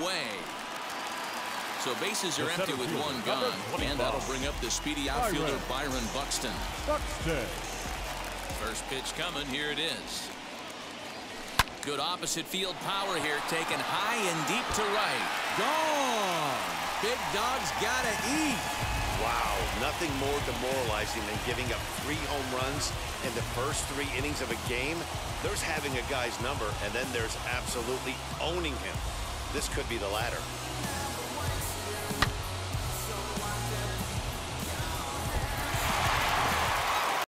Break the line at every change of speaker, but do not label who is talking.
away. So bases are empty with one gone, and that'll bring up the speedy outfielder Byron Buxton. First pitch coming. Here it is. Good opposite field power here, taken high and deep to right.
Gone. Big dog's gotta eat.
Wow, nothing more demoralizing than giving up 3 home runs in the first 3 innings of a game. There's having a guy's number, and then there's absolutely owning him. This could be the latter.